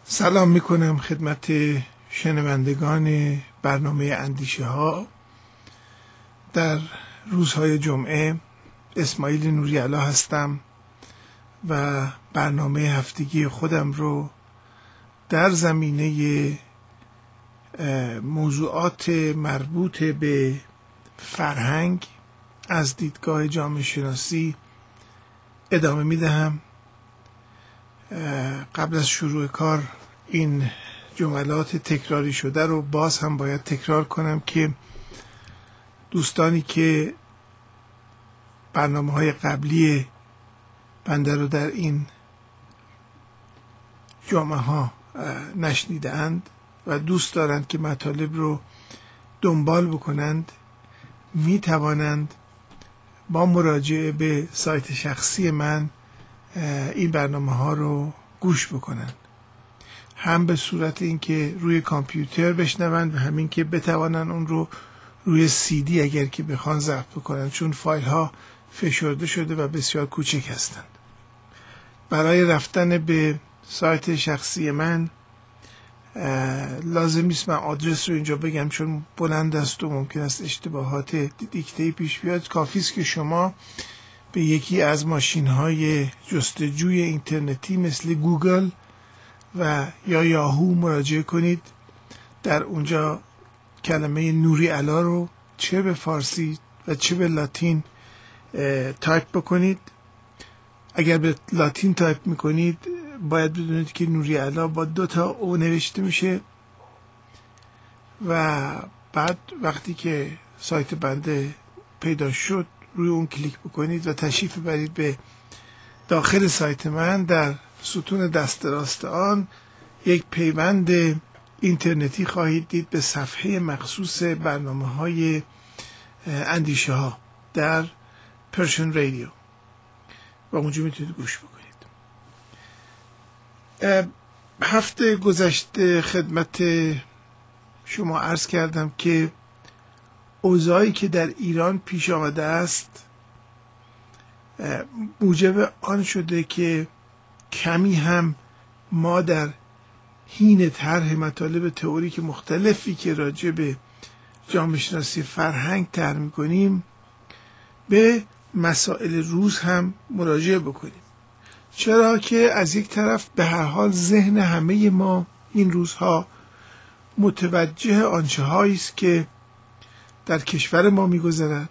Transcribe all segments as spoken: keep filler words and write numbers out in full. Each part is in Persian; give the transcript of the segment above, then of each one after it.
سلام میکنم خدمت شنوندگان برنامه اندیشه ها. در روزهای جمعه اسماعیل نوری‌علا هستم و برنامه هفتگی خودم رو در زمینه موضوعات مربوط به فرهنگ از دیدگاه جامعه شناسی ادامه میدهم. قبل از شروع کار این جملات تکراری شده رو باز هم باید تکرار کنم که دوستانی که برنامه های قبلی بنده رو در این جامعه ها نشنیده اند و دوست دارند که مطالب رو دنبال بکنند، می توانند با مراجعه به سایت شخصی من این برنامه ها رو گوش بکنند، هم به صورت اینکه روی کامپیوتر بشنوند و همین که بتوانند اون رو روی سی دی اگر که بخوان ضبط بکنند، چون فایل ها فشرده شده و بسیار کوچک هستند. برای رفتن به سایت شخصی من لازم نیست من آدرس رو اینجا بگم چون بلند است و ممکن است اشتباهات دیکته پیش بیاد. کافی است که شما به یکی از ماشین های جستجوی اینترنتی مثل گوگل و یا یاهو مراجعه کنید. در اونجا کلمه نوری‌علا رو چه به فارسی و چه به لاتین تایپ بکنید. اگر به لاتین تایپ میکنید باید بدونید که نوری‌علا با دو تا او نوشته میشه و بعد وقتی که سایت بنده پیدا شد روی اون کلیک بکنید و تشریف ببرید به داخل سایت من. در ستون دست راست آن یک پیوند اینترنتی خواهید دید به صفحه مخصوص برنامه های اندیشه ها در پرشن رادیو و اونجا میتونید گوش بکنید. هفته گذشته خدمت شما عرض کردم که اوضاعی که در ایران پیش آمده است موجب آن شده که کمی هم ما در حین طرح مطالب تئوریک مختلفی که راجع به جامعه شناسی فرهنگ طرح می‌کنیم به مسائل روز هم مراجعه بکنیم، چرا که از یک طرف به هر حال ذهن همه ما این روزها متوجه آنچه هایی است که در کشور ما می‌گذرد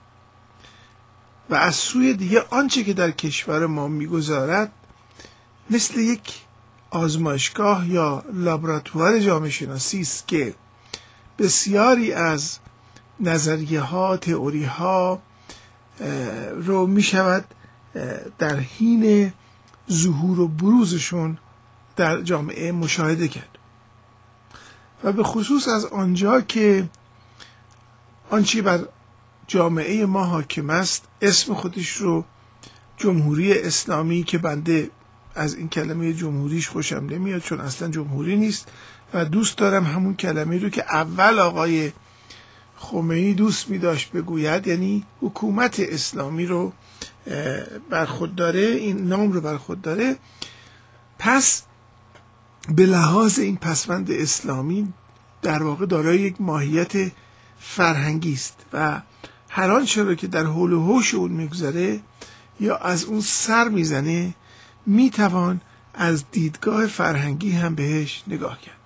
و از سوی دیگه آنچه که در کشور ما می‌گذرد مثل یک آزمایشگاه یا لابراتوار جامعه شناسی است که بسیاری از نظریه ها، تئوری ها رو می شود در حین ظهور و بروزشون در جامعه مشاهده کرد و به خصوص از آنجا که آنچه بر جامعه ما حاکم است اسم خودش رو جمهوری اسلامی، که بنده از این کلمه جمهوریش خوشم نمیاد چون اصلا جمهوری نیست و دوست دارم همون کلمه رو که اول آقای خمینی دوست می داشت بگوید، یعنی حکومت اسلامی رو بر خود داره، این نام رو بر خود داره. پس به لحاظ این پسوند اسلامی در واقع دارای یک ماهیت فرهنگی است و هر آنچه رو که در حول و حوش اون میگذره یا از اون سر میزنه میتوان از دیدگاه فرهنگی هم بهش نگاه کرد.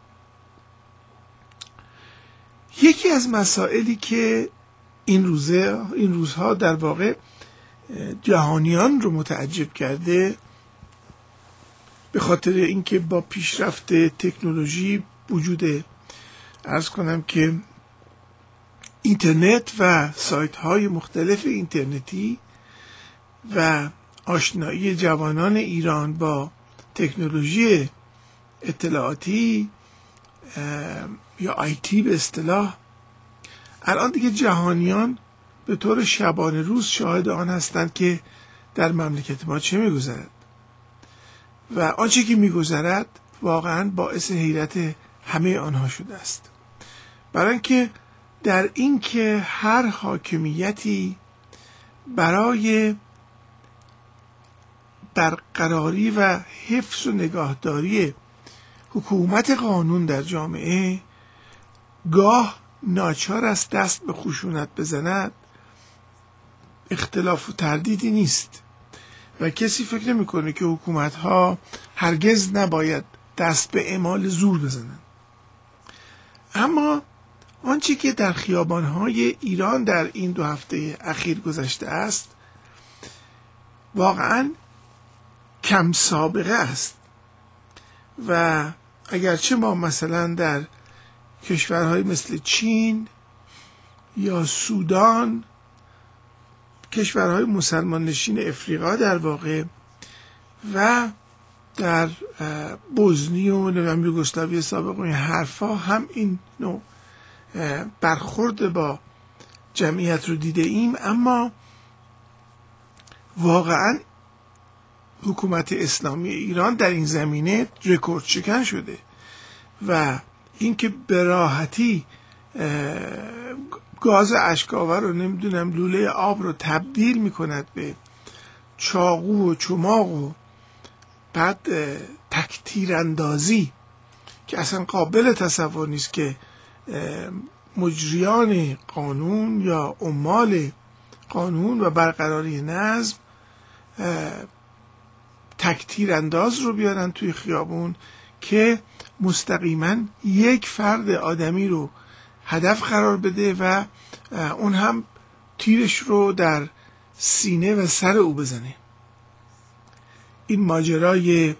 یکی از مسائلی که این روزه این روزها در واقع جهانیان رو متعجب کرده به خاطر اینکه با پیشرفت تکنولوژی وجود عرض کنم که اینترنت و سایت های مختلف اینترنتی و آشنایی جوانان ایران با تکنولوژی اطلاعاتی یا آیتی به اصطلاح، الان دیگه جهانیان به طور شبانه روز شاهد آن هستند که در مملکت ما چه میگذرد و آنچه که میگذرد واقعا باعث حیرت همه آنها شده است، برای اینکه در اینکه هر حاکمیتی برای برقراری و حفظ و نگهداری حکومت قانون در جامعه گاه ناچار است دست به خشونت بزند اختلاف و تردیدی نیست و کسی فکر نمی‌کنه که حکومت‌ها هرگز نباید دست به اعمال زور بزنند. اما آنچه که در خیابان‌های ایران در این دو هفته اخیر گذشته است واقعاً کم سابقه است و اگرچه ما مثلا در کشورهای مثل چین یا سودان، کشورهای مسلمان نشین افریقا در واقع، و در بوسنی و یوگسلاوی سابق و این حرفا هم این نوع برخورد با جمعیت رو دیده ایم، اما واقعا حکومت اسلامی ایران در این زمینه رکورد شکن شده و اینکه به راحتی گاز اشک‌آور رو نمیدونم لوله آب رو تبدیل میکند به چاقو و چماق و بعد تکتیر اندازی که اصلا قابل تصور نیست که مجریان قانون یا عمال قانون و برقراری نظم تکتیر انداز رو بیارن توی خیابون که مستقیما یک فرد آدمی رو هدف قرار بده و اون هم تیرش رو در سینه و سر او بزنه. این ماجرای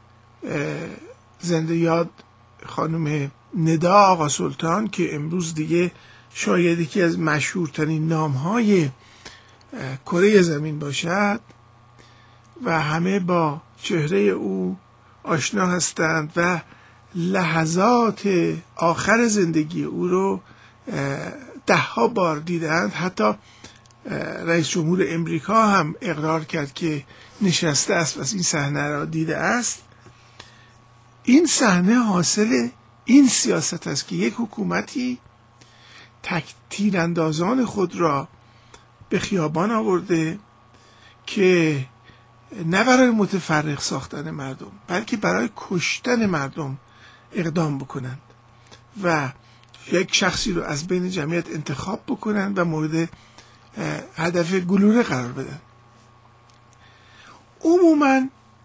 زنده یاد خانم ندا آقا سلطان که امروز دیگه شاید یکی از مشهورترین نام‌های کره زمین باشد و همه با چهره او آشنا هستند و لحظات آخر زندگی او رو ده ها بار دیدند. حتی رئیس جمهور امریکا هم اقرار کرد که نشسته است و این صحنه را دیده است. این صحنه حاصل این سیاست است که یک حکومتی تک تیراندازان خود را به خیابان آورده که نه برای متفرق ساختن مردم بلکه برای کشتن مردم اقدام بکنند و یک شخصی رو از بین جمعیت انتخاب بکنند و مورد هدف گلوله قرار بدن. عموما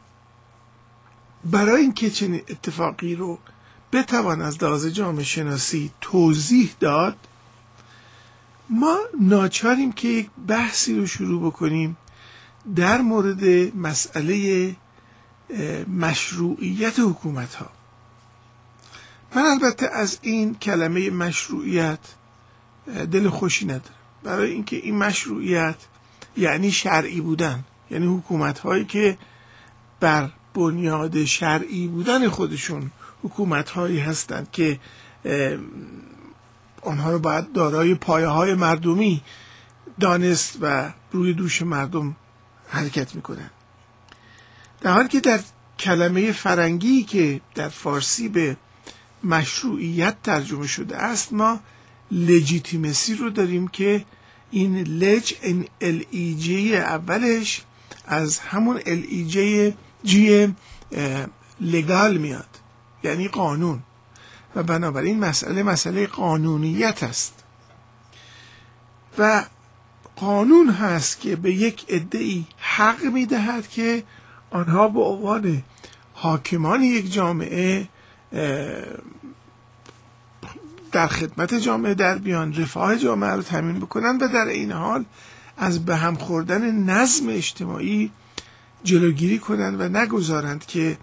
برای اینکه چنین اتفاقی رو بتوان از لحاظ جامعه شناسی توضیح داد، ما ناچاریم که یک بحثی رو شروع بکنیم در مورد مسئله مشروعیت حکومت ها. من البته از این کلمه مشروعیت دل خوشی ندارم، برای اینکه این مشروعیت یعنی شرعی بودن، یعنی حکومت هایی که بر بنیاد شرعی بودن خودشون حکومت هایی هستند که آنها رو باید دارای پایه های مردمی دانست و روی دوش مردم حرکت میکنن. در حالی که در کلمه فرنگی که در فارسی به مشروعیت ترجمه شده است ما لجیتیمسی رو داریم که این لج این ال ای جی اولش از همون ال ای جی جی لگال میاد، یعنی قانون، و بنابراین مسئله مسئله قانونیت است و قانون هست که به یک عده‌ای حق میدهد که آنها به عنوان حاکمان یک جامعه در خدمت جامعه در بیان، رفاه جامعه رو تامین بکنن و در این حال از به هم خوردن نظم اجتماعی جلوگیری کنند و نگذارند که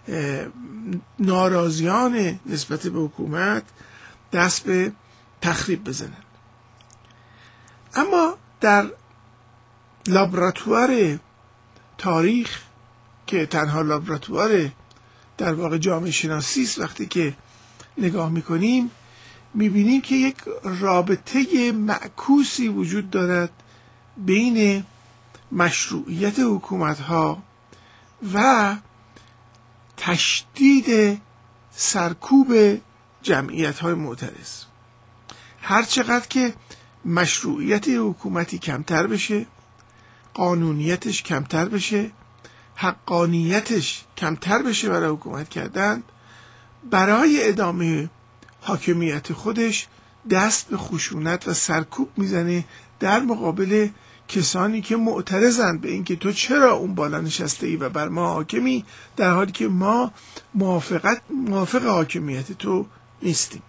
ناراضیان نسبت به حکومت دست به تخریب بزنند. اما در لابراتوار تاریخ که تنها لابراتوار در واقع جامعه شناسی است، وقتی که نگاه میکنیم میبینیم که یک رابطه معکوسی وجود دارد بین مشروعیت حکومت‌ها و تشدید سرکوب جمعیت‌های معترض. هر چقدر که مشروعیت حکومتی کمتر بشه، قانونیتش کمتر بشه، حقانیتش کمتر بشه برای حکومت کردن، برای ادامه حاکمیت خودش دست به خشونت و سرکوب میزنه در مقابل کسانی که معترضند به اینکه تو چرا اون بالا نشسته ای و بر ما حاکمی، در حالی که ما موافقت موافق حاکمیت تو نیستیم.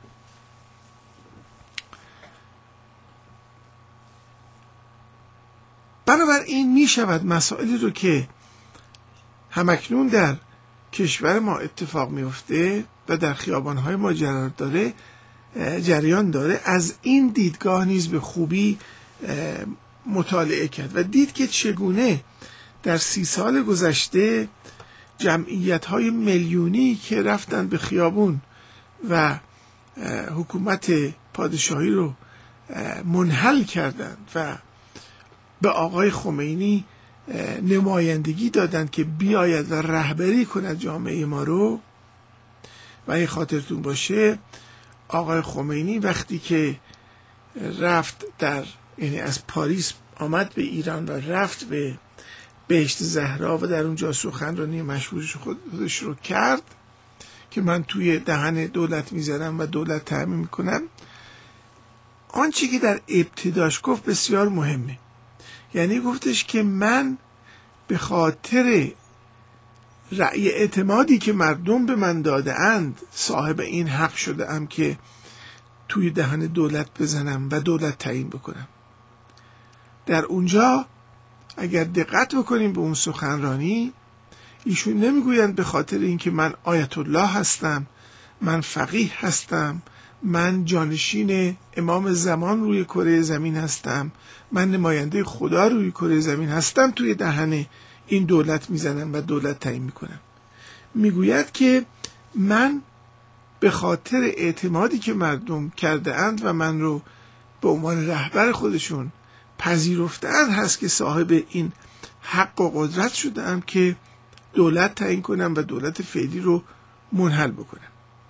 بنابراین می شود مسائلی رو که همکنون در کشور ما اتفاق میفته و در خیابانهای ما جریان داره جریان داره از این دیدگاه نیز به خوبی مطالعه کرد و دید که چگونه در سی سال گذشته جمعیت‌های میلیونی که رفتن به خیابون و حکومت پادشاهی رو منحل کردند و به آقای خمینی نمایندگی دادند که بیاید و رهبری کند جامعه ما رو. و این خاطرتون باشه آقای خمینی وقتی که رفت در یعنی از پاریس آمد به ایران و رفت به بهشت زهرا و در اونجا سخنرانی مشهورش خودش رو کرد که من توی دهن دولت میذارم و دولت تامین میکنم، آنچه که در ابتداش گفت بسیار مهمه. یعنی گفتش که من به خاطر رأی اعتمادی که مردم به من داده اند صاحب این حق شده ام که توی دهن دولت بزنم و دولت تعیین بکنم. در اونجا اگر دقت بکنیم به اون سخنرانی، ایشون نمیگویند به خاطر اینکه من آیت الله هستم، من فقیه هستم، من جانشین امام زمان روی کره زمین هستم، من نماینده خدا روی کره زمین هستم، توی دهن این دولت میزنم و دولت تعیین میکنم. میگوید که من به خاطر اعتمادی که مردم کرده اند و من رو به عنوان رهبر خودشون پذیرفتند هست که صاحب این حق و قدرت شدم که دولت تعیین کنم و دولت فعلی رو منحل بکنم.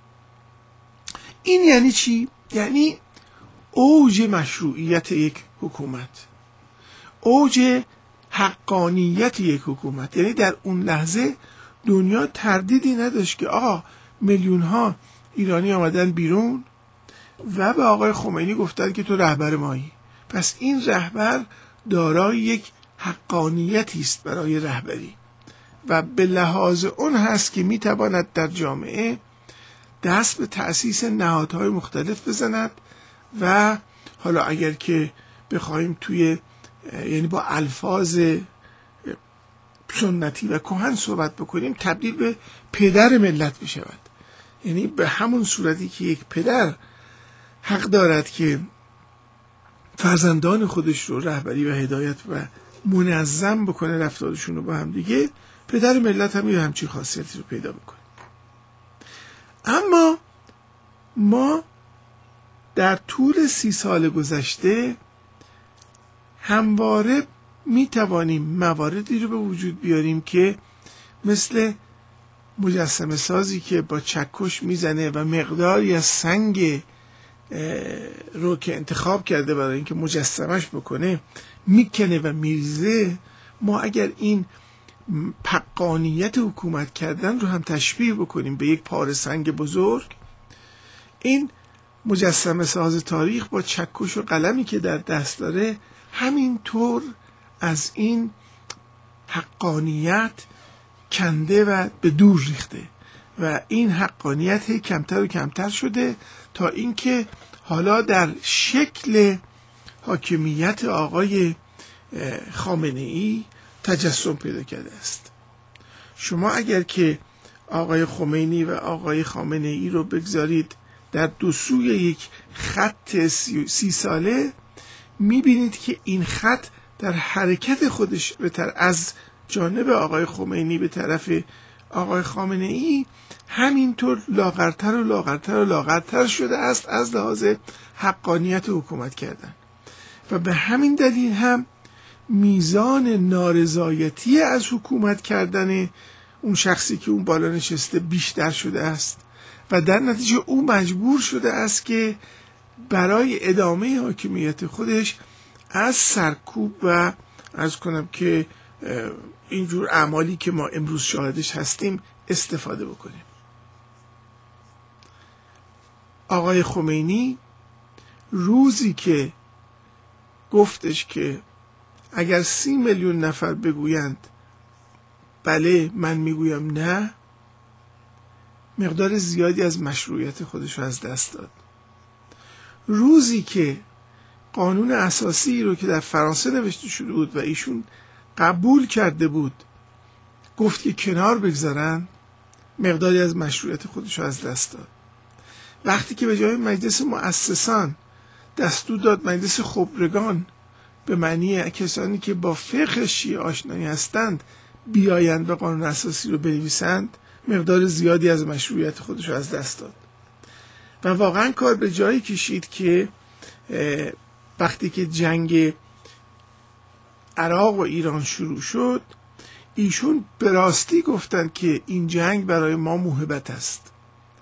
این یعنی چی؟ یعنی اوج مشروعیت یک حکومت، اوج حقانیت یک حکومت. یعنی در اون لحظه دنیا تردیدی نداشت که آقا میلیون ها ایرانی آمدن بیرون و به آقای خمینی گفتن که تو رهبر مایی، پس این رهبر دارای یک حقانیتی است برای رهبری و به لحاظ اون هست که میتواند در جامعه دست به تأسیس نهادهای مختلف بزند و حالا اگر که بخوایم توی یعنی با الفاظ سنتی و کهن صحبت بکنیم تبدیل به پدر ملت بشود. یعنی به همون صورتی که یک پدر حق دارد که فرزندان خودش رو رهبری و هدایت و منظم بکنه رفتارشون رو با هم دیگه، پدر ملت هم یه همچین خاصیتی رو پیدا میکنه. اما ما در طول سی سال گذشته همواره می توانیم مواردی رو به وجود بیاریم که مثل مجسمه سازی که با چکش میزنه و مقداری از سنگ رو که انتخاب کرده برای اینکه مجسمش بکنه میکنه و میریزه. ما اگر این حقانیت حکومت کردن رو هم تشبیه بکنیم به یک پاره سنگ بزرگ، این مجسمه ساز تاریخ با چکش و قلمی که در دست داره همینطور از این حقانیت کنده و به دور ریخته و این حقانیت کمتر و کمتر شده تا اینکه حالا در شکل حاکمیت آقای خامنه ای تجسم پیدا کرده است. شما اگر که آقای خمینی و آقای خامنه ای رو بگذارید در دو سوی یک خط سی, سی ساله، میبینید که این خط در حرکت خودش بهتر از جانب آقای خمینی به طرف آقای خامنه ای همینطور لاغرتر و لاغرتر و لاغرتر شده است از لحاظ حقانیت حکومت کردن و به همین دلیل هم میزان نارضایتی از حکومت کردن اون شخصی که اون بالا نشسته بیشتر شده است و در نتیجه او مجبور شده است که برای ادامه حاکمیت خودش از سرکوب و عرض کنم که اینجور اعمالی که ما امروز شاهدش هستیم استفاده بکنیم. آقای خمینی روزی که گفتش که اگر سی میلیون نفر بگویند بله من میگویم نه، مقدار زیادی از مشروعیت خودش رو از دست داد. روزی که قانون اساسی رو که در فرانسه نوشته شده بود و ایشون قبول کرده بود گفت که کنار بگذارن، مقداری از مشروعیت خودش رو از دست داد. وقتی که به جای مجلس مؤسسان دستور داد مجلس خبرگان به معنی کسانی که با فقه شیعه آشنایی هستند بیایند و قانون اساسی رو بنویسند، مقدار زیادی از مشروعیت خودش رو از دست داد. و واقعا کار به جایی کشید که وقتی که جنگ عراق و ایران شروع شد، ایشون به راستی گفتند که این جنگ برای ما موهبت است.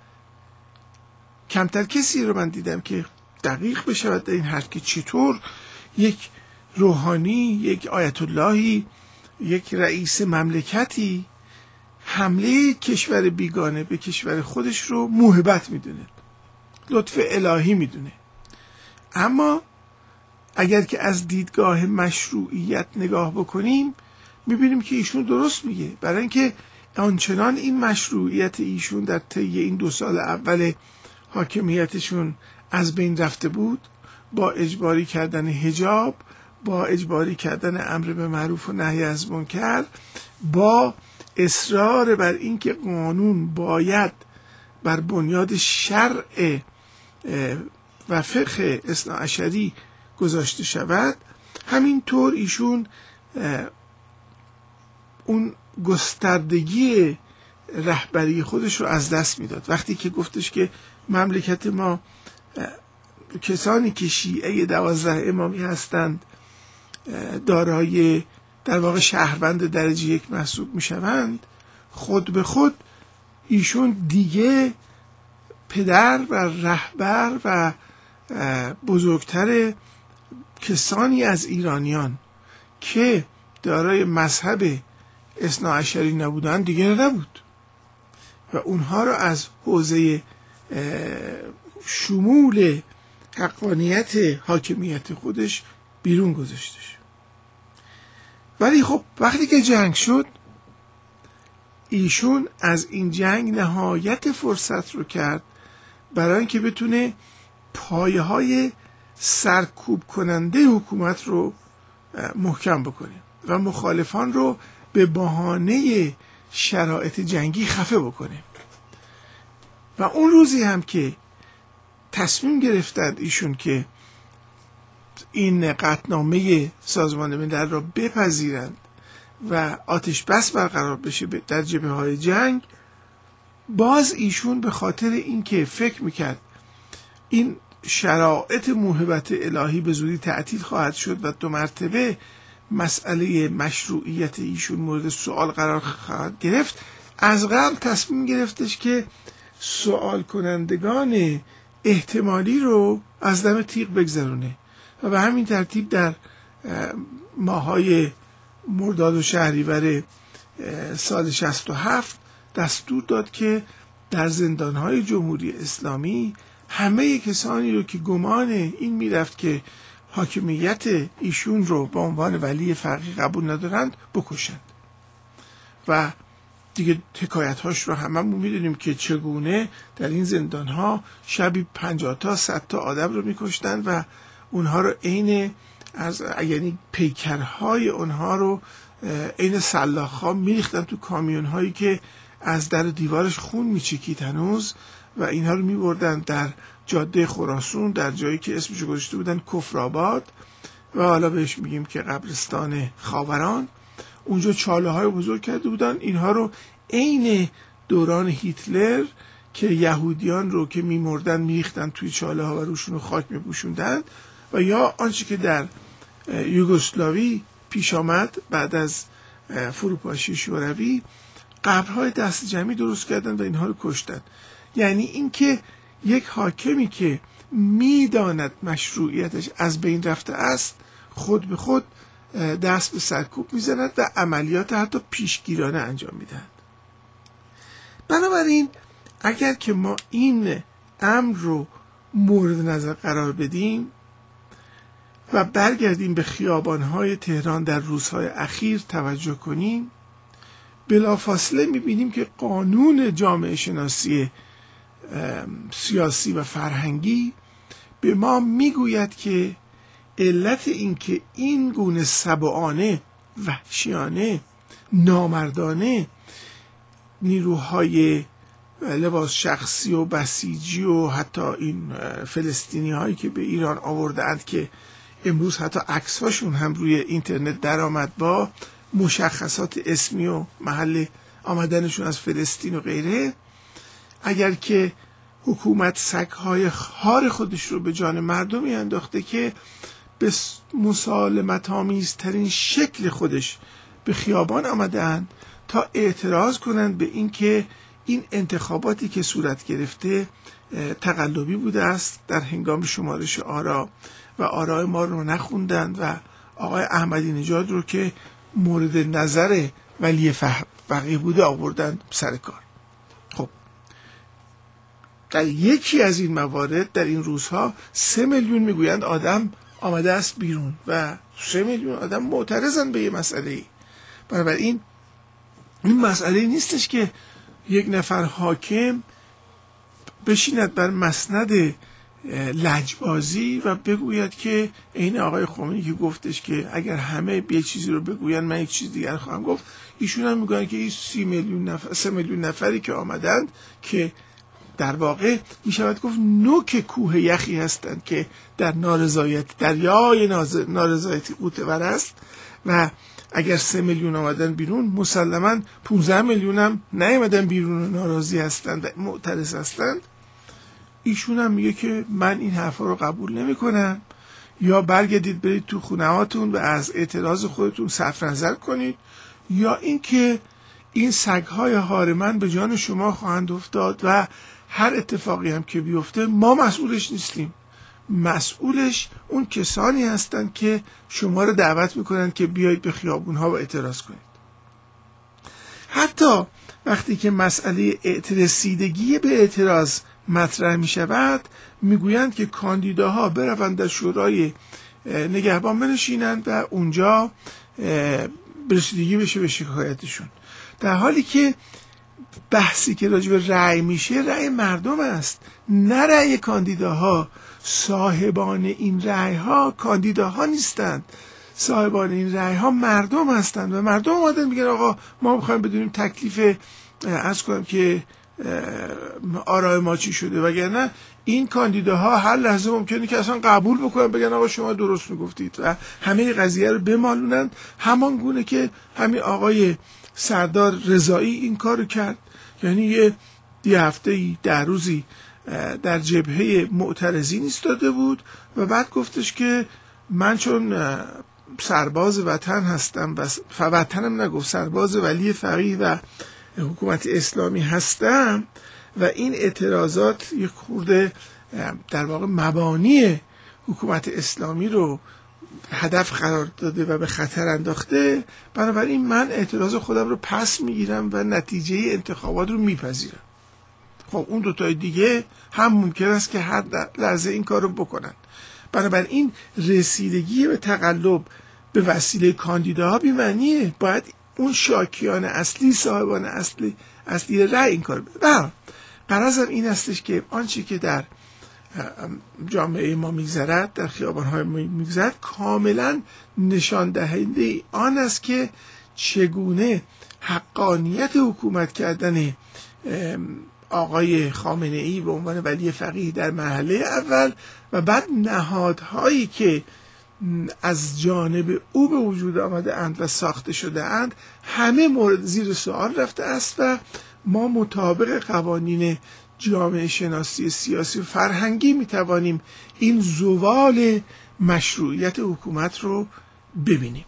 کمتر کسی رو من دیدم که دقیق بشود در این حرف که چطور یک روحانی، یک آیت اللهی، یک رئیس مملکتی حمله کشور بیگانه به کشور خودش رو موهبت میدونه، لطف الهی میدونه. اما اگر که از دیدگاه مشروعیت نگاه بکنیم میبینیم که ایشون درست میگه، برای اینکه آنچنان این مشروعیت ایشون در طی این دو سال اول حاکمیتشون از بین رفته بود، با اجباری کردن حجاب، با اجباری کردن امر به معروف و نهی از منکر، با اصرار بر اینکه قانون باید بر بنیاد شرع و فقه اثنا عشری گذاشته شود، همینطور ایشون اون گستردگی رهبری خودش رو از دست میداد. وقتی که گفتش که مملکت ما کسانی که شیعه دوازده امامی هستند دارای در واقع شهروند درجه یک محسوب میشوند، خود به خود ایشون دیگه پدر و رهبر و بزرگتر کسانی از ایرانیان که دارای مذهب اثنا عشری نبودن دیگه نبود و اونها رو از حوزه شمول حقانیت حاکمیت خودش بیرون گذاشتش. ولی خب وقتی که جنگ شد، ایشون از این جنگ نهایت فرصت رو کرد برای اینکه بتونه پایه های سرکوب کننده حکومت رو محکم بکنه و مخالفان رو به بهانه شرایط جنگی خفه بکنه. و اون روزی هم که تصمیم گرفتند ایشون که این قطعنامه سازمان ملل را بپذیرند و آتش بس برقرار بشه در جبهه های جنگ، باز ایشون به خاطر اینکه فکر میکرد این شرایط موهبت الهی به زودی تعطیل خواهد شد و دو مرتبه مسئله مشروعیت ایشون مورد سوال قرار خواهد گرفت، از قبل تصمیم گرفتش که سوال کنندگان احتمالی رو از دم تیغ بگذرونه و به همین ترتیب در ماهای مرداد و شهریور سال شصت و هفت دستور داد که در زندانهای جمهوری اسلامی همه کسانی رو که گمان این میرفت که حاکمیت ایشون رو به عنوان ولی فقیه قبول ندارند بکشند. و دیگه حکایت هاش رو هممون میدونیم که چگونه در این زندان ها شبی پنجاه تا صد تا آدم رو میکشتن و اونها رو عین از یعنی پیکرهای اونها رو عین سلاخ ها میریختن تو کامیون هایی که از در دیوارش خون میچکید هنوز و اینها رو میبردن در جاده خراسان، در جایی که اسمش گذاشته بودن کفرآباد و حالا بهش میگیم که قبرستان خاوران. اونجا چاله های بزرگ کرده بودن، اینها رو عین دوران هیتلر که یهودیان رو که میمردن میریختن توی چاله ها و روشون رو خاک میپوشوندن، و یا آنچه که در یوگسلاوی پیش آمد بعد از فروپاشی شوروی، قبرهای دست جمعی درست کردن و اینها رو کشتن. یعنی اینکه یک حاکمی که میداند مشروعیتش از بین رفته است خود به خود دست به سرکوب میزند و عملیات حتی پیشگیرانه انجام میدهند. بنابراین اگر که ما این امر رو مورد نظر قرار بدیم و برگردیم به خیابان‌های تهران در روزهای اخیر توجه کنیم، بلافاصله می‌بینیم که قانون جامعه شناسی سیاسی و فرهنگی به ما میگوید که علت این که این گونه سبعانه، وحشیانه، نامردانه نیروهای لباس شخصی و بسیجی و حتی این فلسطینی هایی که به ایران آوردند که امروز حتی عکس‌هاشون هم روی اینترنت در آمد با مشخصات اسمی و محل آمدنشون از فلسطین و غیره، اگر که حکومت سگ‌های خار خودش رو به جان مردمی انداخته که به مسالمت‌آمیزترین شکل خودش به خیابان آمدند تا اعتراض کنند به این که این انتخاباتی که صورت گرفته تقلبی بوده است، در هنگام شمارش آرا و آرای ما رو نخوندند و آقای احمدی نژاد رو که مورد نظر ولی فقیه بوده آوردند سر کار. خب در یکی از این موارد در این روزها سه میلیون میگویند آدم آمده است بیرون و سه میلیون آدم معترضن به یه مسئله ای. بنابراین این مسئله نیستش که یک نفر حاکم بشیند بر مسند لجبازی و بگوید که این آقای خمینی که گفتش که اگر همه یه چیزی رو بگوین من یک چیز دیگر خواهم گفت، ایشون هم میگن که این سی میلیون نفر سه میلیون نفری که آمدند که در واقع میشود گفت نوک کوه یخی هستند که در نارضایت دریای نارضایتی غوطه‌ور است و اگر سه میلیون آمدن بیرون مسلما پونزده میلیون هم نیامدن بیرون و ناراضی هستند و معترض هستند. ایشون هم میگه که من این حرفا رو قبول نمی کنم، یا برگردید برید تو خونه‌هاتون و از اعتراض خودتون صرف نظر کنید، یا اینکه این سگ‌های هارمن به جان شما خواهند افتاد و هر اتفاقی هم که بیفته ما مسئولش نیستیم، مسئولش اون کسانی هستند که شما رو دعوت میکنند که بیایید به خیابونها و اعتراض کنید. حتی وقتی که مسئله رسیدگی به اعتراض مطرح می شود میگویند که کاندیداها بروند در شورای نگهبان بنشینند و اونجا رسیدگی بشه به شکایتشون، در حالی که بحثی که راجع به رأی میشه رأی مردم است، نه رأی کاندیداها. صاحبان این رأی ها کاندیداها نیستند، صاحبان این رأی ها مردم هستند و مردم اومدن میگن آقا ما میخوایم بدونیم تکلیف عرض کنم که آرای ما چی شده، وگرنه این کاندیداها هر لحظه ممکنه که اصلا قبول بکنن بگن آقا شما درست میگفتید و همه قضیه رو بمالونند، همان گونه که همین آقای سردار رضایی این کارو کرد. یعنی یه یه هفته‌ای ده روزی در جبهه معترضین ایستاده بود و بعد گفتش که من چون سرباز وطن هستم و وطنم نگفت سرباز ولی فقیه و حکومت اسلامی هستم و این اعتراضات یک خورده در واقع مبانی حکومت اسلامی رو هدف قرار داده و به خطر انداخته، بنابراین من اعتراض خودم رو پس میگیرم و نتیجه انتخابات رو میپذیرم. خب اون دوتای دیگه هم ممکن است که هر لحظه این کار رو بکنن. بنابراین رسیدگی به تقلب به وسیله کاندیداها بی‌معنیه، باید اون شاکیان اصلی، صاحبان اصلی اصلی رأی این کار بده. غرضم این استش که آنچه که در جامعه ما میگذرد، در خیابان‌های ما میگذرد، کاملا نشان دهنده آن است که چگونه حقانیت حکومت کردن آقای خامنه ای به عنوان ولی فقیه در مرحله اول و بعد نهادهایی که از جانب او به وجود آمده اند و ساخته شده اند همه مورد زیر سوال رفته است و ما مطابق قوانین جامعه شناسی سیاسی و فرهنگی میتوانیم این زوال مشروعیت حکومت رو ببینیم.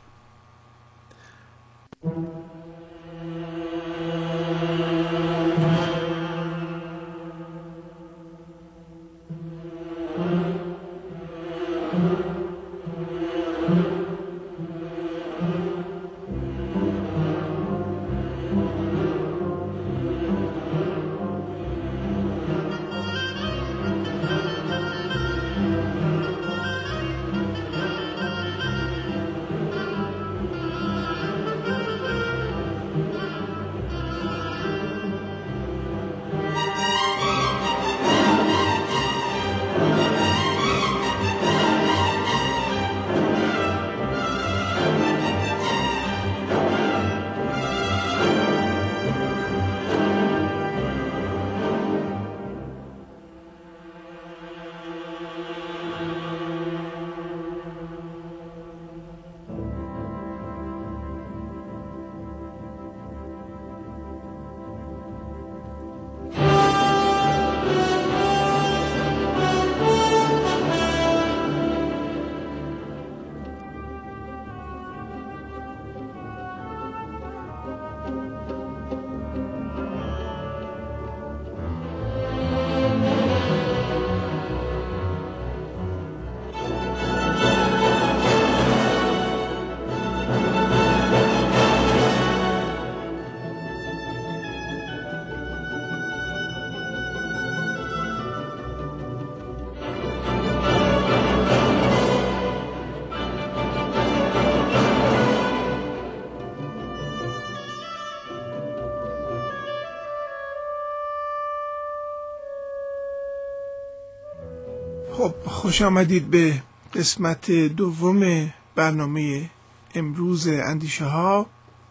خب خوش آمدید به قسمت دوم برنامه امروز اندیشه ها.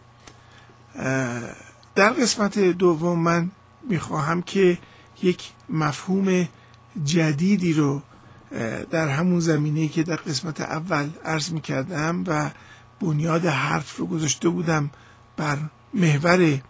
در قسمت دوم من میخواهم که یک مفهوم جدیدی رو در همون زمینه‌ای که در قسمت اول عرض میکردم و بنیاد حرف رو گذاشته بودم بر محور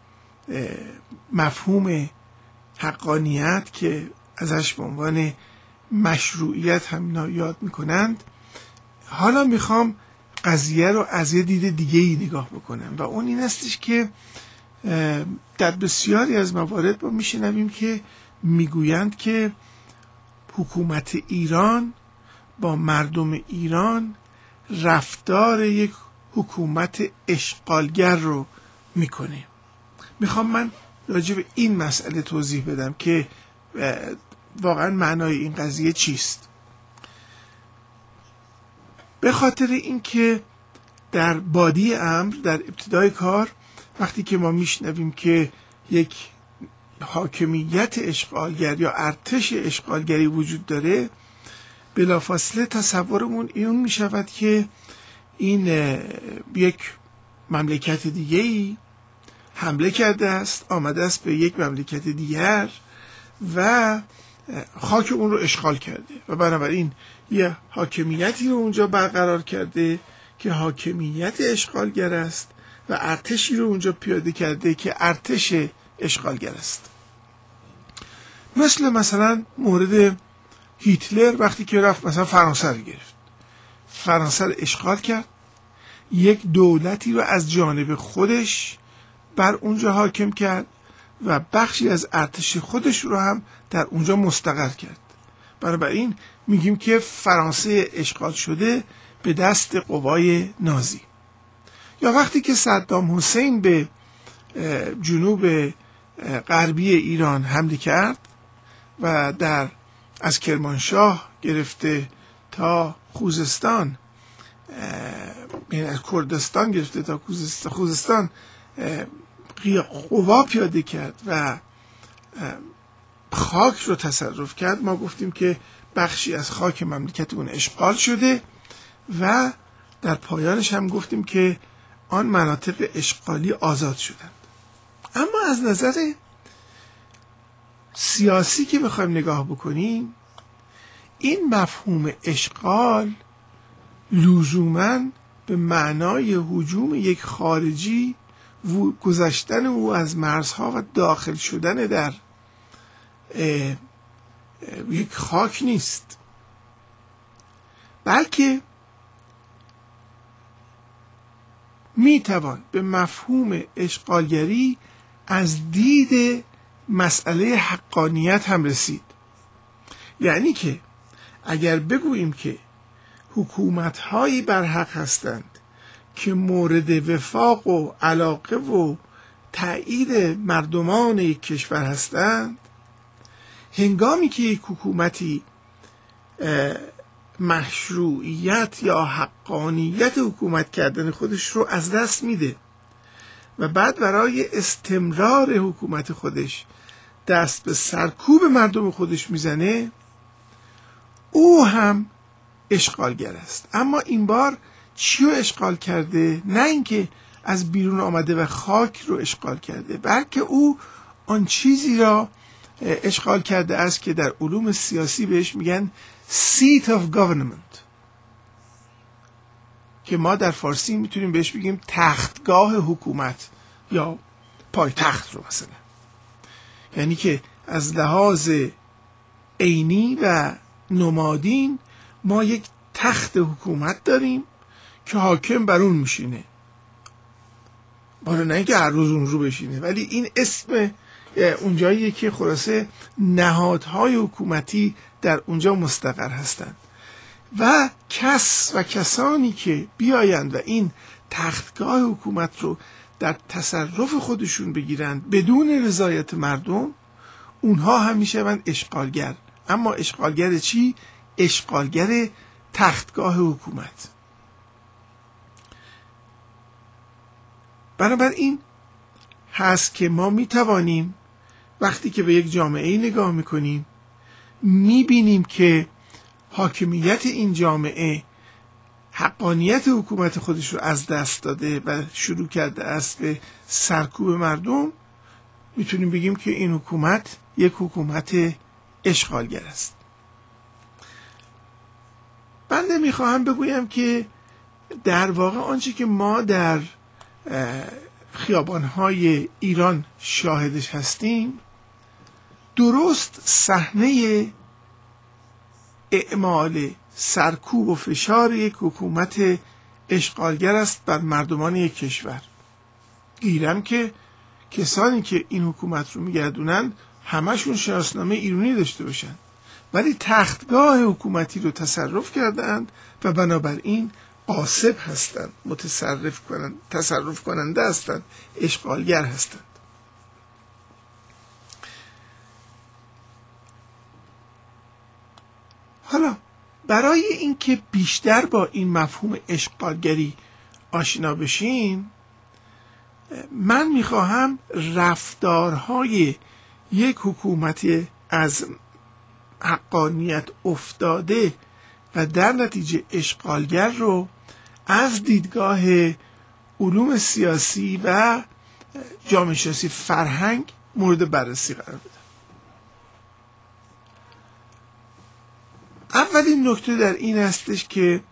مفهوم حقانیت که ازش به عنوان مشروعیت هم اینا یاد میکنند، حالا میخوام قضیه رو از یه دید دیگه ای نگاه بکنم و اون این استش که در بسیاری از موارد ما میشنویم که میگویند که حکومت ایران با مردم ایران رفتار یک حکومت اشغالگر رو میکنه. میخوام من راجع به این مسئله توضیح بدم که واقعا معنای این قضیه چیست. به خاطر اینکه در بادی امر، در ابتدای کار، وقتی که ما میشنویم که یک حاکمیت اشغالگر یا ارتش اشغالگری وجود داره، بلافاصله تصورمون این میشود که این یک مملکت دیگه‌ای حمله کرده است، آمده است به یک مملکت دیگر و خاک اون رو اشغال کرده و بنابراین یه حاکمیتی رو اونجا برقرار کرده که حاکمیت اشغالگر است و ارتشی رو اونجا پیاده کرده که ارتش اشغالگر است. مثل مثلا مورد هیتلر وقتی که رفت مثلا فرانسه رو گرفت، فرانسه رو اشغال کرد، یک دولتی رو از جانب خودش بر اونجا حاکم کرد و بخشی از ارتش خودش رو هم در اونجا مستقر کرد. بنابراین میگیم که فرانسه اشغال شده به دست قوای نازی. یا وقتی که صدام حسین به جنوب غربی ایران حمله کرد و در از کرمانشاه گرفته تا خوزستان، یعنی از کردستان گرفته تا خوزستان قوا پیاده کرد و خاک رو تصرف کرد، ما گفتیم که بخشی از خاک مملکت اون اشغال شده و در پایانش هم گفتیم که آن مناطق اشغالی آزاد شدند. اما از نظر سیاسی که بخوایم نگاه بکنیم، این مفهوم اشغال لزوماً به معنای هجوم یک خارجی، گذشتن او از مرزها و داخل شدن در اه اه یک خاک نیست، بلکه میتوان به مفهوم اشغالگری از دید مسئله حقانیت هم رسید. یعنی که اگر بگوییم که حکومت‌هایی بر حق هستند که مورد وفاق و علاقه و تأیید مردمان یک کشور هستند، هنگامی که یک حکومتی مشروعیت یا حقانیت حکومت کردن خودش رو از دست میده و بعد برای استمرار حکومت خودش دست به سرکوب مردم خودش میزنه، او هم اشغالگر است. اما این بار چی رو اشغال کرده؟ نه اینکه از بیرون آمده و خاک رو اشغال کرده، بلکه او آن چیزی را اشغال کرده است که در علوم سیاسی بهش میگن seat of government، که ما در فارسی میتونیم بهش بگیم تختگاه حکومت یا پایتخت رو مثلا. یعنی که از لحاظ عینی و نمادین ما یک تخت حکومت داریم که حاکم بر اون میشینه، بالا نه اینکه هر روز اون رو بشینه، ولی این اسم اونجاییه که خلاصه نهادهای حکومتی در اونجا مستقر هستند و کس و کسانی که بیایند و این تختگاه حکومت رو در تصرف خودشون بگیرند بدون رضایت مردم، اونها هم میشوند اشغالگر. اما اشغالگر چی؟ اشغالگر تختگاه حکومت. بنابراین هست که ما میتوانیم وقتی که به یک جامعه نگاه میکنیم میبینیم که حاکمیت این جامعه حقانیت حکومت خودش رو از دست داده و شروع کرده است به سرکوب مردم، میتونیم بگیم که این حکومت یک حکومت اشغالگر است. بنده میخواهم بگویم که در واقع آنچه که ما در خیابانهای ایران شاهدش هستیم درست صحنه اعمال سرکوب و فشار یک حکومت اشغالگر است بر مردمان یک کشور. گیرم که کسانی که این حکومت رو میگردونند همشون شناسنامه ایرانی داشته باشند، ولی تختگاه حکومتی رو تصرف کردند و بنابراین غاصب هستند، متصرف کنند، تصرف کننده هستند، اشغالگر هستند. حالا برای اینکه بیشتر با این مفهوم اشغالگری آشنا بشیم، من میخواهم رفتارهای یک حکومت از حقانیت افتاده و در نتیجه اشغالگر رو از دیدگاه علوم سیاسی و جامعه شناسی فرهنگ مورد بررسی قرار بدم. اولین نکته در این استش که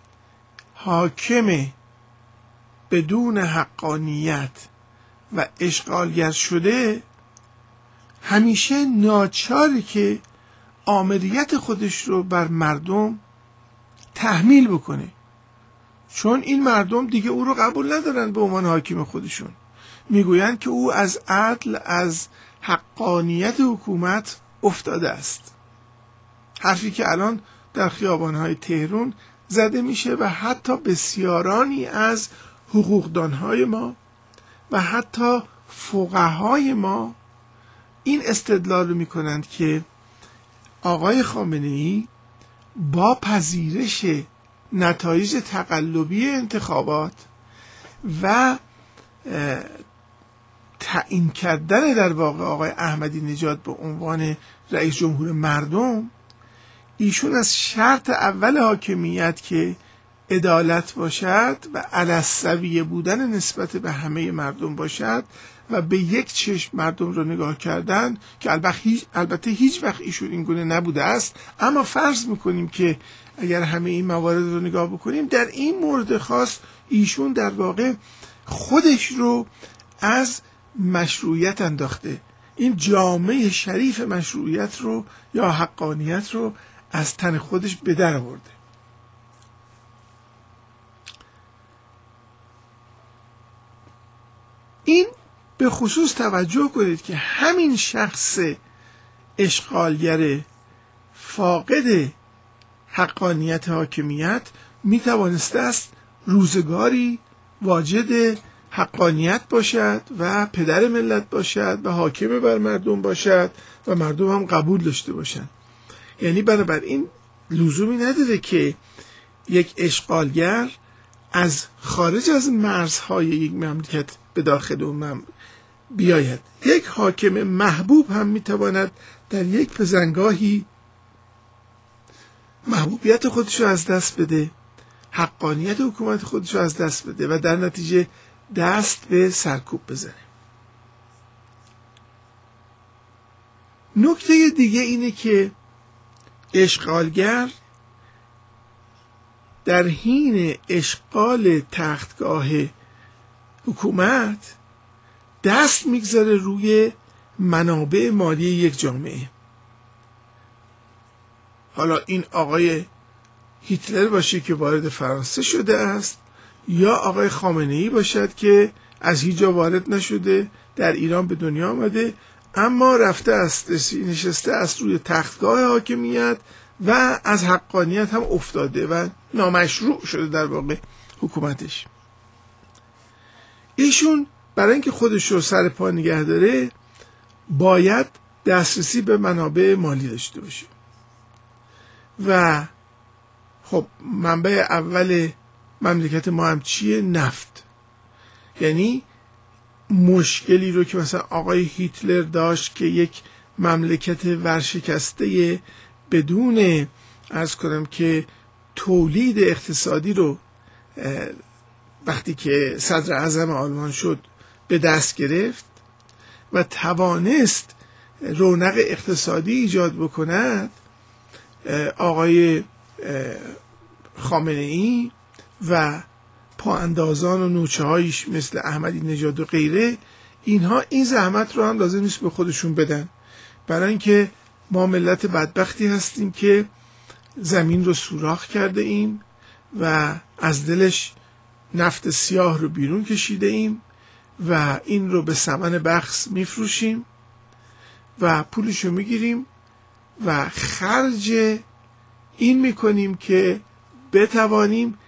حاکم بدون حقانیت و اشغالگر شده همیشه ناچاره که آمریت خودش رو بر مردم تحمیل بکنه، چون این مردم دیگه او رو قبول ندارن به عنوان حاکم خودشون. میگویند که او از عدل، از حقانیت حکومت افتاده است. حرفی که الان در خیابان‌های تهران زده میشه و حتی بسیارانی از حقوقدانهای ما و حتی فقهای ما این استدلال رو میکنند که آقای خامنه‌ای با پذیرش نتایج تقلبی انتخابات و تعیین کردن در واقع آقای احمدی نژاد به عنوان رئیس جمهور مردم، ایشون از شرط اول حاکمیت که عدالت باشد و علی السویه بودن نسبت به همه مردم باشد و به یک چشم مردم رو نگاه کردن، که البته هیچ, البته هیچ وقت ایشون این گونه نبوده است، اما فرض میکنیم که اگر همه این موارد رو نگاه بکنیم، در این مورد خاص ایشون در واقع خودش رو از مشروعیت انداخته، این جامعه شریف مشروعیت رو یا حقانیت رو از تن خودش به در آورده. این به خصوص توجه کنید که همین شخص اشغالگر فاقد حقانیت حاکمیت می توانسته است روزگاری واجد حقانیت باشد و پدر ملت باشد و حاکم بر مردم باشد و مردم هم قبول داشته باشند. یعنی بنابراین لزومی نداره که یک اشغالگر از خارج از مرزهای یک مملکت به داخل اون بیاید. یک حاکم محبوب هم میتواند در یک پزنگاهی محبوبیت خودش رو از دست بده، حقانیت حکومت خودش رو از دست بده و در نتیجه دست به سرکوب بزنه. نکته دیگه اینه که اشغالگر در حین اشغال تختگاه حکومت دست میگذاره روی منابع مالی یک جامعه. حالا این آقای هیتلر باشه که وارد فرانسه شده است، یا آقای خامنه‌ای باشد که از هیچ جا وارد نشده، در ایران به دنیا آمده اما رفته است، نشسته است روی تختگاه حاکمیت و از حقانیت هم افتاده و نامشروع شده در واقع حکومتش. ایشون برای اینکه خودش رو سر پا نگه داره باید دسترسی به منابع مالی داشته باشه و خب منبع اول مملکت ما هم چیه؟ نفت. یعنی مشکلی رو که مثلا آقای هیتلر داشت که یک مملکت ورشکسته بدون عرض کنم که تولید اقتصادی رو وقتی که صدر اعظم آلمان شد به دست گرفت و توانست رونق اقتصادی ایجاد بکند، آقای خامنه ای و پااندازان و نوچه هایش مثل احمدی نژاد و غیره، اینها این زحمت رو هم لازم نیست به خودشون بدن، برای اینکه ما ملت بدبختی هستیم که زمین رو سوراخ کرده ایم و از دلش نفت سیاه رو بیرون کشیده ایم و این رو به ثمن بخس میفروشیم و پولش رو میگیریم و خرج این میکنیم که بتوانیم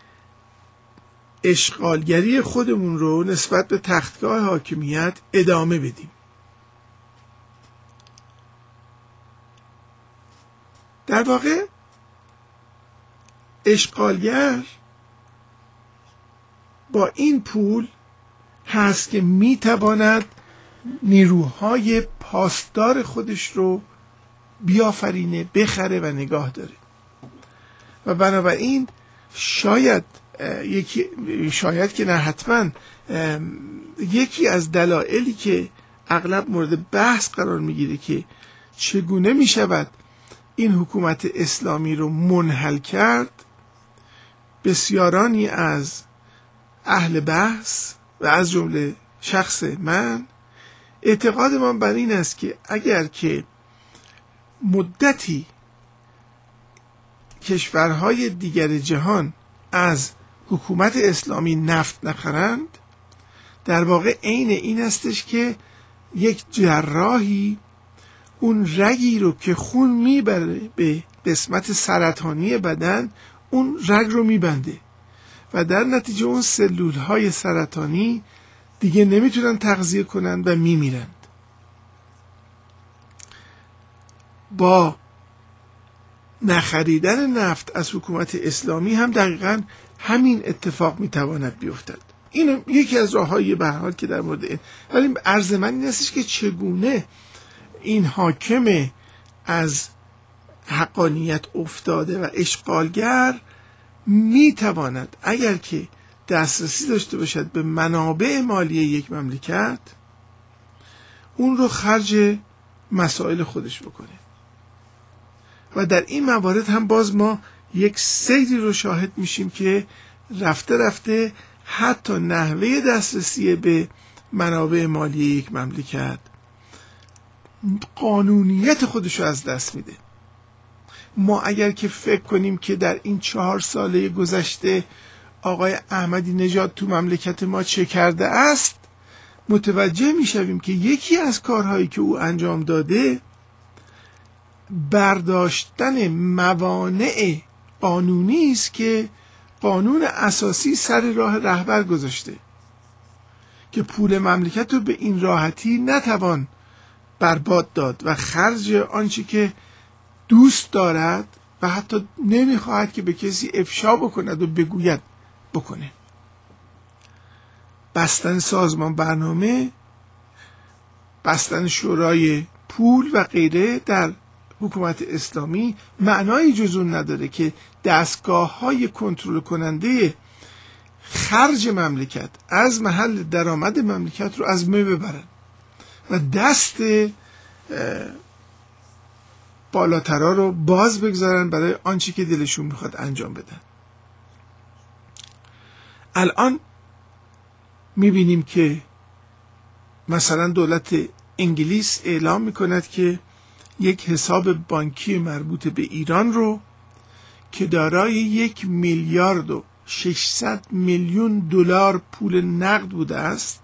اشغالگری خودمون رو نسبت به تختگاه حاکمیت ادامه بدیم. در واقع اشغالگر با این پول هست که میتواند نیروهای پاسدار خودش رو بیافرینه، بخره و نگاه داره و بنابراین شاید یکی شاید که نه حتما یکی از دلایلی که اغلب مورد بحث قرار میگیره که چگونه میشود این حکومت اسلامی رو منحل کرد، بسیارانی از اهل بحث و از جمله شخص من اعتقاد من بر این است که اگر که مدتی کشورهای دیگر جهان از حکومت اسلامی نفت نخرند، در واقع عین این استش که یک جراحی اون رگی رو که خون میبره به قسمت سرطانی بدن، اون رگ رو میبنده و در نتیجه اون سلول های سرطانی دیگه نمیتونن تغذیه کنند و میمیرند. با نخریدن نفت از حکومت اسلامی هم دقیقاً همین اتفاق میتواند بیفتد. این یکی از راههای به هر حال که در مورد این، ولی عرض من این استش که چگونه این حاکم از حقانیت افتاده و اشغالگر میتواند اگر که دسترسی داشته باشد به منابع مالی یک مملکت، اون رو خرج مسائل خودش بکنه. و در این موارد هم باز ما یک سیری رو شاهد میشیم که رفته رفته حتی نحوه دسترسی به منابع مالی یک مملکت قانونیت خودش رو از دست میده. ما اگر که فکر کنیم که در این چهار ساله گذشته آقای احمدی نژاد تو مملکت ما چه کرده است، متوجه میشویم که یکی از کارهایی که او انجام داده برداشتن موانع قانونی است که قانون اساسی سر راه رهبر گذاشته که پول مملکت رو به این راحتی نتوان برباد داد و خرج آنچه که دوست دارد و حتی نمیخواهد که به کسی افشا بکند و بگوید بکنه. بستن سازمان برنامه، بستن شورای پول و غیره در حکومت اسلامی معنایی جز اون نداره که دستگاه های کنترل کننده خرج مملکت از محل درآمد مملکت رو از می ببرن و دست بالاترا رو باز بگذارن برای آنچه که دلشون میخواد انجام بدن. الان میبینیم که مثلا دولت انگلیس اعلام میکند که یک حساب بانکی مربوط به ایران رو که دارای یک میلیارد و ششصد میلیون دلار پول نقد بوده است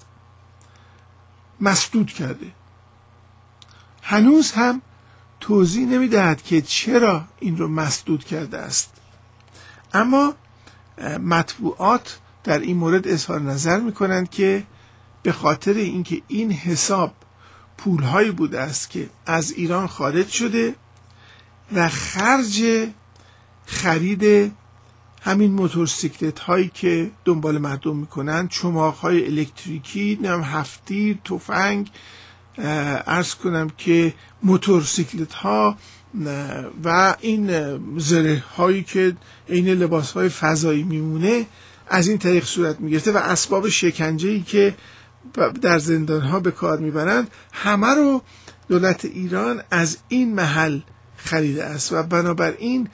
مسدود کرده. هنوز هم توضیح نمیدهد که چرا این رو مسدود کرده است، اما مطبوعات در این مورد اظهار نظر میکنند که به خاطر اینکه این حساب پولهایی بوده است که از ایران خارج شده و خرج خرید همین موتورسیکلت هایی که دنبال مردم میکنن، چماق های الکتریکی، نم هفتیر، تفنگ عرض کنم که موتورسیکلت ها و این زره هایی که این لباس های فضایی میمونه از این طریق صورت میگرفته و اسباب شکنجه‌ای که در زندان ها به کار میبرند همه رو دولت ایران از این محل خریده است و بنابراین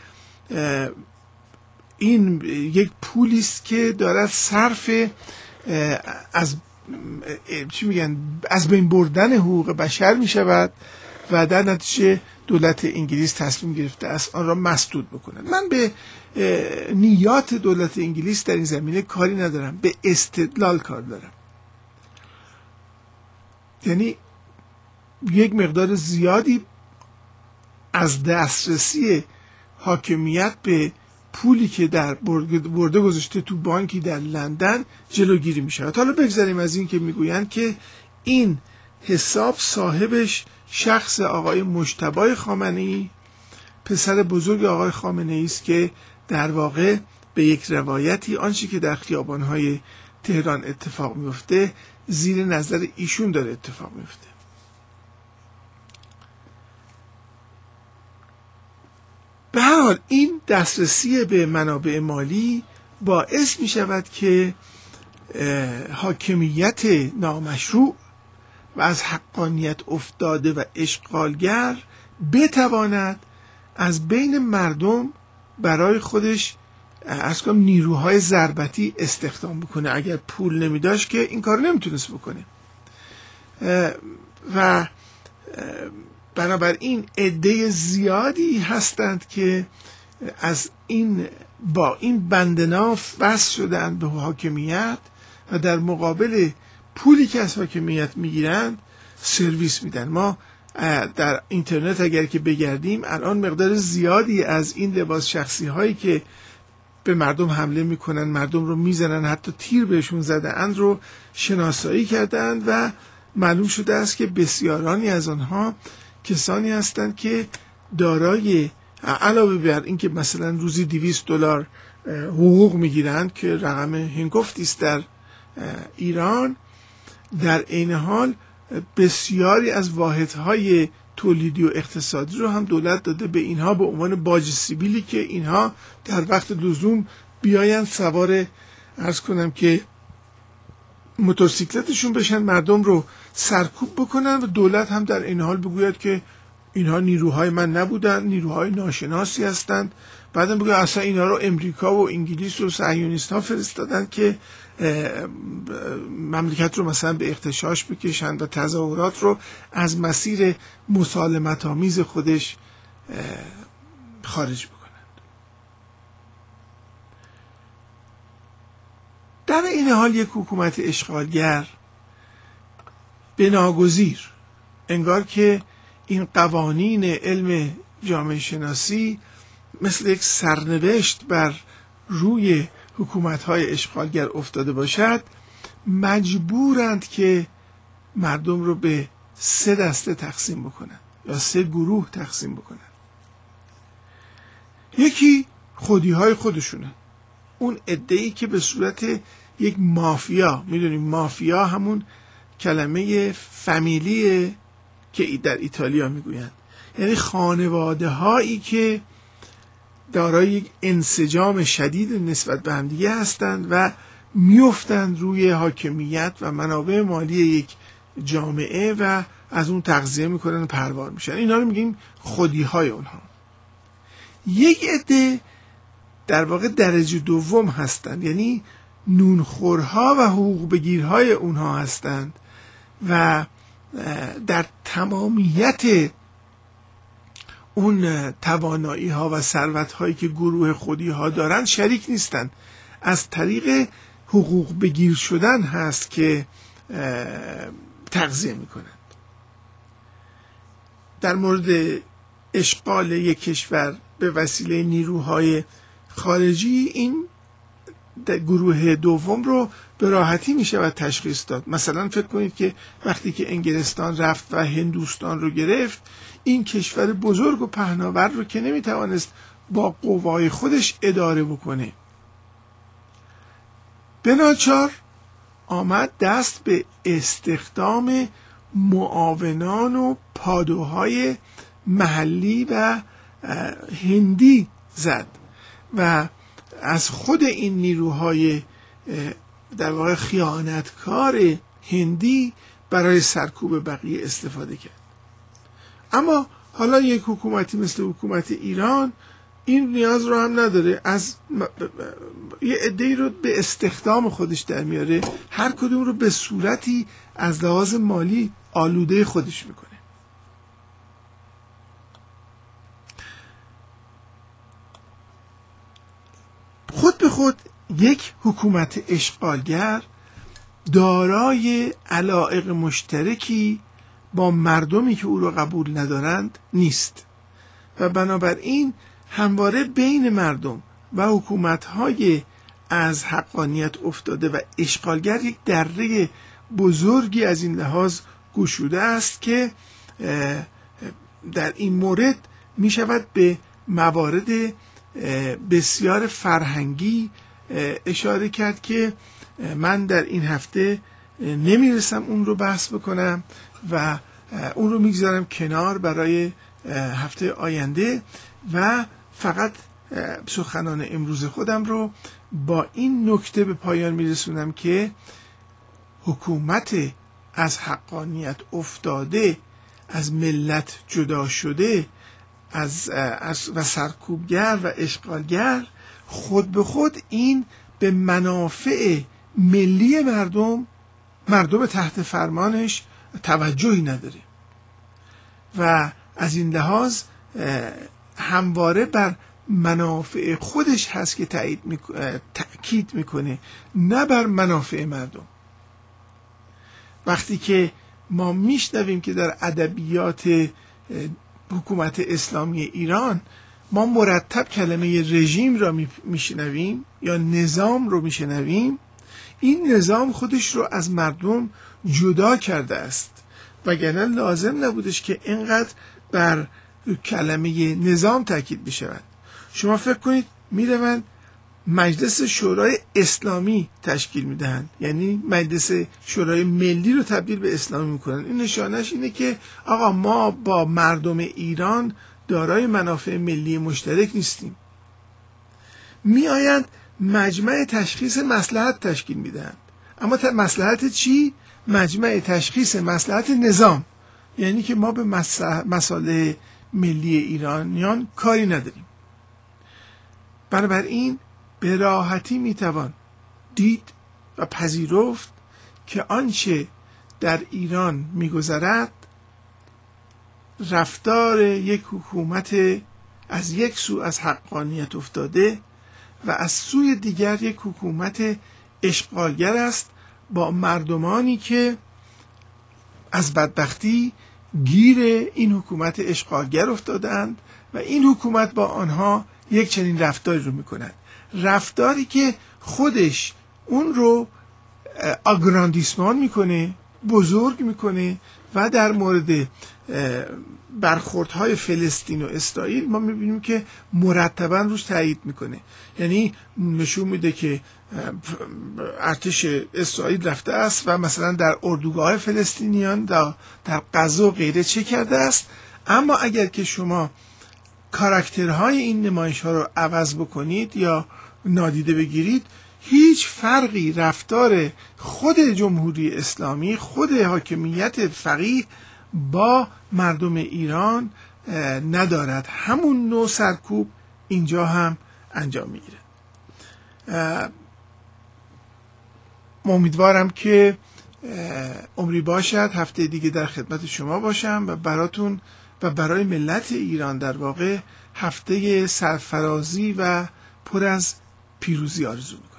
این یک پولی است که دارد صرف از چی میگن از بین بردن حقوق بشر میشود و در نتیجه دولت انگلیس تصمیم گرفته است آن را مسدود بکند. من به نیات دولت انگلیس در این زمینه کاری ندارم، به استدلال کار دارم. یعنی یک مقدار زیادی از دسترسی حاکمیت به پولی که در برده گذاشته تو بانکی در لندن جلوگیری می شود. حالا بگذاریم از این که میگویند که این حساب صاحبش شخص آقای مجتبی خامنه‌ای، پسر بزرگ آقای خامنه‌ای است که در واقع به یک روایتی آنچه که در خیابان‌های تهران اتفاق میفته زیر نظر ایشون داره اتفاق میفته. به هر حال این دسترسی به منابع مالی باعث می شود که حاکمیت نامشروع و از حقانیت افتاده و اشغالگر بتواند از بین مردم برای خودش از کنم نیروهای ضربتی استخدام بکنه. اگر پول نمی داشت که این کار نمیتونست بکنه و بنابراین عده زیادی هستند که از این با این بندناف وصل شدند به حاکمیت و در مقابل پولی که از حاکمیت میگیرند سرویس میدن. ما در اینترنت اگر که بگردیم الان مقدار زیادی از این لباس شخصی هایی که به مردم حمله میکنن، مردم رو میزنن، حتی تیر بهشون زده اند رو شناسایی کردند و معلوم شده است که بسیارانی از آنها کسانی هستند که دارای علاوه بر اینکه مثلا روزی دویست دلار حقوق میگیرند که رقم هنگفتی است در ایران، در عین حال بسیاری از واحدهای تولیدی و اقتصادی رو هم دولت داده به اینها به عنوان باج سیبیلی که اینها در وقت لزوم بیایند سوار عرض کنم که موتورسیکلتشون بشن، مردم رو سرکوب بکنن و دولت هم در این حال بگوید که اینها نیروهای من نبودن، نیروهای ناشناسی هستند. بعدم بگوید اصلا اینها رو امریکا و انگلیس و صهیونیست ها فرستادن که مملکت رو مثلا به اغتشاش بکشند و تظاهرات رو از مسیر مسالمت آمیز خودش خارج بکنند. در این حال یک حکومت اشغالگر به ناگزیر انگار که این قوانین علم جامعه شناسی مثل یک سرنوشت بر روی حکومت‌های اشغالگر افتاده باشد، مجبورند که مردم رو به سه دسته تقسیم بکنن یا سه گروه تقسیم بکنن. یکی خودی‌های خودشونن، اون عده‌ای که به صورت یک مافیا، میدونیم مافیا همون کلمه فامیلیه که در ایتالیا میگویند، یعنی خانواده هایی که دارای یک انسجام شدید نسبت به همدیگه هستند و میافتند روی حاکمیت و منابع مالی یک جامعه و از اون تغذیه میکنن و پروار میشن. اینا رو میگیم خودی های اونها. یک عده در واقع درجه دوم هستند، یعنی نونخورها و حقوق بگیرهای اونها هستند و در تمامیت اون توانایی ها و ثروت هایی که گروه خودی ها دارند شریک نیستند. از طریق حقوق بگیر شدن هست که تغذیه میکنند. در مورد اشغال یک کشور به وسیله نیروهای خارجی این گروه دوم رو به راحتی می شود تشخیص داد. مثلا فکر کنید که وقتی که انگلستان رفت و هندوستان رو گرفت، این کشور بزرگ و پهناور رو که نمی توانست با قوای خودش اداره بکنه، به ناچار آمد دست به استخدام معاونان و پادوهای محلی و هندی زد و از خود این نیروهای در واقع خیانتکار هندی برای سرکوب بقیه استفاده کرد. اما حالا یک حکومتی مثل حکومت ایران این نیاز رو هم نداره، از یه عده‌ای رو به استخدام خودش در میاره، هر کدوم رو به صورتی از لحاظ مالی آلوده خودش میکنه. خود به خود یک حکومت اشغالگر دارای علایق مشترکی با مردمی که او را قبول ندارند نیست و بنابراین همواره بین مردم و حکومت‌های از حقانیت افتاده و اشغالگر یک دره بزرگی از این لحاظ گشوده است که در این مورد می شود به موارد بسیار فرهنگی اشاره کرد که من در این هفته نمیرسم اون رو بحث بکنم و اون رو میگذارم کنار برای هفته آینده و فقط سخنان امروز خودم رو با این نکته به پایان میرسونم که حکومت از حقانیت افتاده، از ملت جدا شده، از, از و سرکوبگر و اشغالگر خود به خود این به منافع ملی مردم مردم تحت فرمانش توجهی نداره و از این لحاظ همواره بر منافع خودش هست که تأیید میکنه، تأکید میکنه، نه بر منافع مردم. وقتی که ما میشنویم که در ادبیات حکومت اسلامی ایران ما مرتب کلمه رژیم را میشنویم یا نظام رو میشنویم، این نظام خودش رو از مردم جدا کرده است، وگرنه لازم نبودش که اینقدر بر کلمه نظام تاکید بشود. شما فکر کنید میروند مجلس شورای اسلامی تشکیل میدهند، یعنی مجلس شورای ملی رو تبدیل به اسلامی میکنن. این نشانش اینه که آقا ما با مردم ایران دارای منافع ملی مشترک نیستیم. میآیند مجمع تشخیص مصلحت تشکیل میدهند، اما مصلحت چی؟ مجمع تشخیص مصلحت نظام، یعنی که ما به مصالح ملی ایرانیان کاری نداریم. بنابراین به راحتی میتوان دید و پذیرفت که آنچه در ایران میگذرد رفتار یک حکومت از یک سو از حقانیت افتاده و از سوی دیگر یک حکومت اشغالگر است با مردمانی که از بدبختی گیر این حکومت اشغالگر افتادند و این حکومت با آنها یک چنین رفتاری رو میکند، رفتاری که خودش اون رو آگراندیسمان میکنه، بزرگ میکنه و در مورد برخوردهای فلسطین و اسرائیل ما میبینیم که مرتبا روش تایید میکنه. یعنی نشون میده که ارتش اسرائیل رفته است و مثلا در اردوگاه فلسطینیان در, در غزه و غیره چه کرده است، اما اگر که شما کاراکترهای این نمایش ها رو عوض بکنید یا نادیده بگیرید، هیچ فرقی رفتار خود جمهوری اسلامی، خود حاکمیت فقیه با مردم ایران ندارد. همون نوع سرکوب اینجا هم انجام میگیره. امیدوارم که عمری باشد هفته دیگه در خدمت شما باشم و براتون و برای ملت ایران در واقع هفته سرفرازی و پر از پیروزی آرزو می‌کنم.